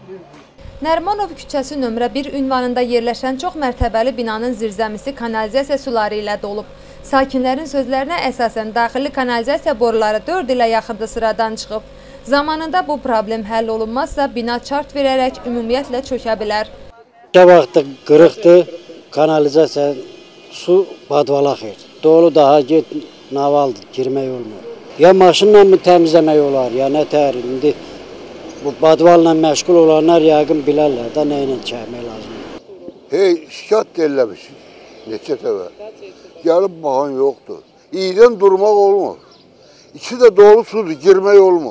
Nərimanov küçəsi nömrə 1 ünvanında yerləşən çox mərtəbəli binanın zirzəmisi kanalizasiya suları ilə dolub. Sakinlərin sözlərinə əsasən daxili kanalizasiya boruları 4 ilə yaxındır sıradan çıxıb. Zamanında bu problem həll olunmazsa bina çart verərək ümumiyyətlə çökə bilər. Vaxtı qırıqdır, kanalizasiya su badvalaq edir. Dolu daha get navaldır, girmək olmur. Ya maşınla mı təmizləmək olar, ya nə təhər. İndi bu badvalla məşğul olanlar yəqin bilərlər də nə ilə çəkmək lazımdır. Hey, şikayət deyirləmişik, neçə təvə. Gəlib baxan yoxdur. İyidən durmaq olmur. İçi də dolu sudur, girmək olmur.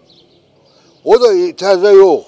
O da təzə yox.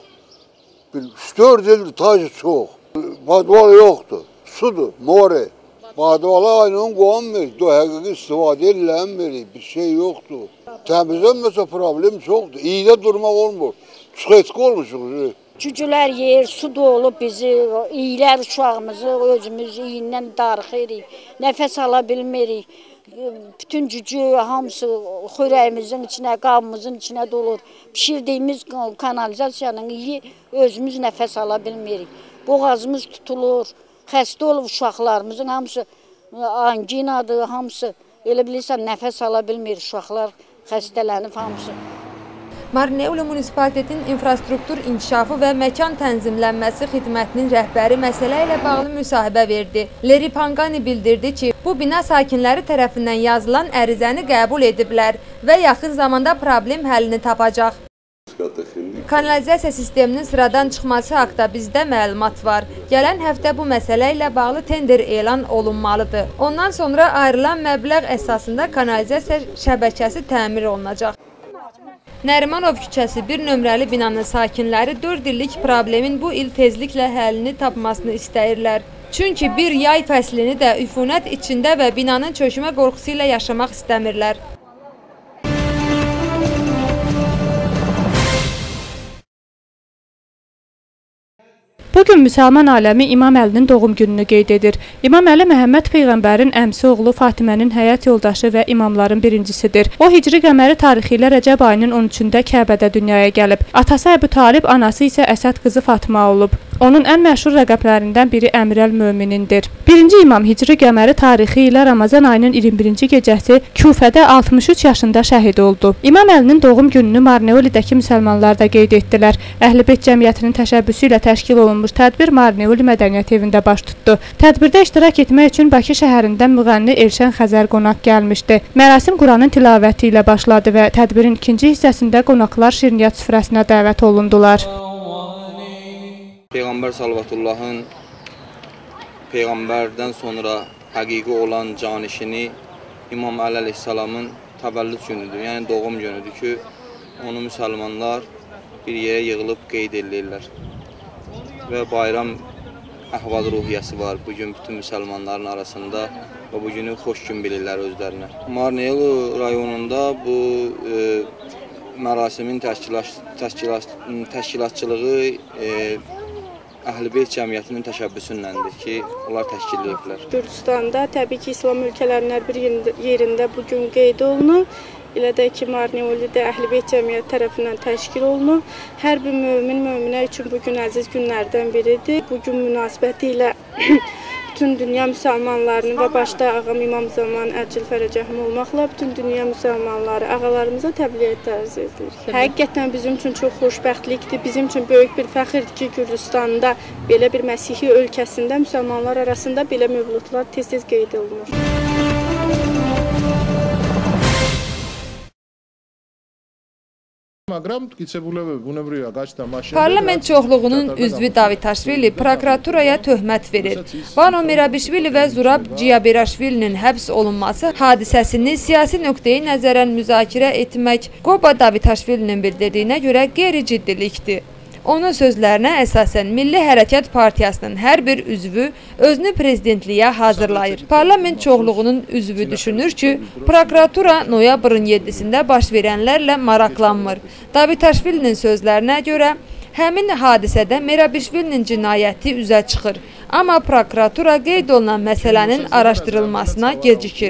3-4 ildir tacı çox. Badval yoxdur, sudur, more. Badvala aynının qoğanmır, həqiqi istifadə edilənmir, bir şey yoxdur. Təmizlənməsə problem çoxdur, iyidə durmaq olmur. Çıxetki olmuşuq. Cücülər yer, su dolub bizi, iyilər uşağımızı özümüz iyindən darıxırıq, nəfəs ala bilmirik. Bütün cücü hamısı xörəyimizin içinə, qabımızın içinə dolur. Pişirdiyimiz kanalizasiyanın iyi özümüz nəfəs ala bilmirik. Boğazımız tutulur, xəstə olub uşaqlarımızın hamısı anginadır, hamısı. Elə bilirsən, nəfəs ala bilmir uşaqlar, xəstələnib hamısı. Marneuli Munisipalitetin infrastruktur inkişafı və məkan tənzimlənməsi xidmətinin rəhbəri məsələ ilə bağlı müsahibə verdi. Leri Pangani bildirdi ki, bu bina sakinləri tərəfindən yazılan ərizəni qəbul ediblər və yaxın zamanda problem həllini tapacaq. Kanalizasiya sisteminin sıradan çıxması haqda bizdə məlumat var. Gələn həftə bu məsələ ilə bağlı tender elan olunmalıdır. Ondan sonra ayrılan məbləğ əsasında kanalizasiya şəbəkəsi təmir olunacaq. Nərimanov küçəsi 1 nömrəli binanın sakinləri 4 illik problemin bu il tezliklə həllini tapmasını istəyirlər. Çünki bir yay fəslini də üfunət içində və binanın çökmə qorxusu ilə yaşamaq istəmirlər. Bugün müsəlman aləmi İmam Əlinin doğum gününü qeyd edir. İmam Əli Məhəmməd Peyğəmbərin əmsi oğlu Fatimənin həyat yoldaşı və imamların birincisidir. O, Hicri qəməri tarixi ilə Rəcəb ayının 13-də Kəbədə dünyaya gəlib. Atası Əbu Talib, anası isə Əsəd qızı Fatıma olub. Onun ən məşhur rəqəblərindən biri Əmirəl Möminindir. Birinci imam Hicri qəməri tarixi ilə Ramazan ayının 21-ci gecəsi Küfədə 63 yaşında şəhid oldu. İmam Əlinin doğum gününü Marneulidəki müsəlmanlar da qeyd etdilər. Əhl-i-Beyt cəmiyyətinin təşəbbüsü ilə təşkil olunmuş tədbir Marneuli Mədəniyyət evində baş tutdu. Tədbirdə iştirak etmək üçün Bakı şəhərindən müğənni Elşən Xəzər qonaq gəlmişdi. Mərasim Quranın tilavəti ilə başladı və tədbirin ikinci hissəsində qonaqlar şirniyyat süfrəsinə dəvət olundular. Peyğəmbər Salvatullahın Peyğəmbərdən sonra həqiqi olan canişini İmam Əli əleyhissalamın təvəllüd günüdür, yəni doğum günüdür ki, onu müsəlmanlar bir yerə yığılıb qeyd edirlər. Və bayram əhval ruhiyyəsi var bugün bütün müsəlmanların arasında və bu günü xoş gün bilirlər özlərinə. Marneuli rayonunda bu mərasimin təşkilatçılığı Əhl-i-Beyt cəmiyyətinin təşəbbüsünləndir ki, onlar təşkil ediblər. Gürcüstanda təbii ki, İslam ölkələrinin hər bir yerində bugün qeyd olunur. Elə də ki, Marneolidə Əhl-i-Beyt cəmiyyəti tərəfindən təşkil olunur. Hər bir möminə üçün bugün əziz günlərdən biridir. Bugün münasibəti ilə bütün dünya müsəlmanlarının və başda ağam İmam Zaman Əcil Fərəcəhim olmaqla bütün dünya müsəlmanları ağalarımıza təbliğat tərz edilir. Həqiqətən bizim üçün çox xoşbəxtlikdir, bizim üçün böyük bir fəxirdir ki, Gürcüstanda belə bir Məsihi ölkəsində müsəlmanlar arasında belə mövludlar tez-tez qeyd olunur. Parlament çoxluğunun üzvü Davitaşvili prokuraturaya töhmət verir. Vano Merabişvili və Zurab Ciyabiraşvilinin həbs olunması hadisəsini siyasi nöqteyi nəzərən müzakirə etmək Qoba Davitaşvilinin bildirdiyinə görə qeyri-ciddilikdir. Onun sözlərinə əsasən Milli Hərəkat Partiyasının hər bir üzvü özünü prezidentliyə hazırlayır. Parlament çoxluğunun üzvü düşünür ki, prokuratura noyabrın 7-sində baş verənlərlə maraqlanmır. Davitaşvilinin sözlərinə görə həmin hadisədə Merabişvilinin cinayəti üzə çıxır. Amma prokuratura qeyd olunan məsələnin araşdırılmasına gecikir.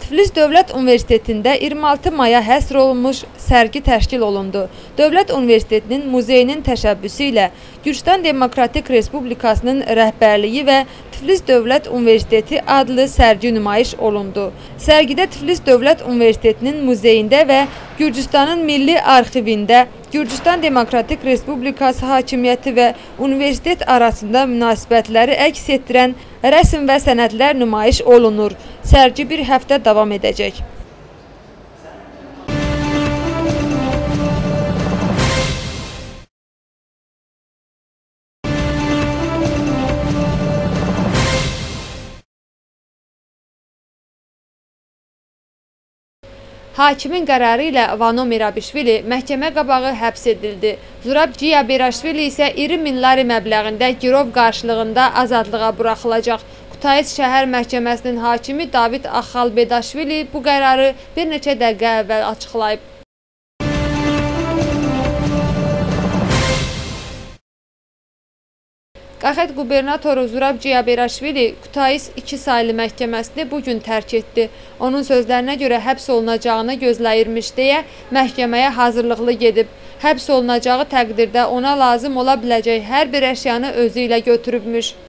Tiflis Dövlət Universitetində 26 maya həsr olunmuş sərgi təşkil olundu. Dövlət Universitetinin muzeyinin təşəbbüsü ilə Gürcüstan Demokratik Respublikasının rəhbərliyi və Tiflis Dövlət Universiteti adlı sərgi nümayiş olundu. Sərgidə Tiflis Dövlət Universitetinin muzeyində və Gürcüstanın Milli Arxivində Gürcüstan Demokratik Respublikası hakimiyyəti və universitet arasında münasibətləri əks etdirən rəsm və sənədlər nümayiş olunur. Sərgi bir həftə davam edəcək. Hakimin qərarı ilə Vano Mirabishvili məhkəmə qabağı həbs edildi. Zurab Ciyabiraşvili isə iri minləri məbləğində girov qarşılığında azadlığa buraxılacaq. Kutaisi şəhər məhkəməsinin hakimi David Axalbedaşvili bu qərarı bir neçə dəqiqə əvvəl açıqlayıb. Qaxet qubernatoru Zurab Ciyabiraşvili Kutais 2 saylı məhkəməsini bugün tərk etdi. Onun sözlərinə görə həbs olunacağını gözləyirmiş deyə məhkəməyə hazırlıqlı gedib. Həbs olunacağı təqdirdə ona lazım ola biləcək hər bir əşyanı özü ilə götürübmüş.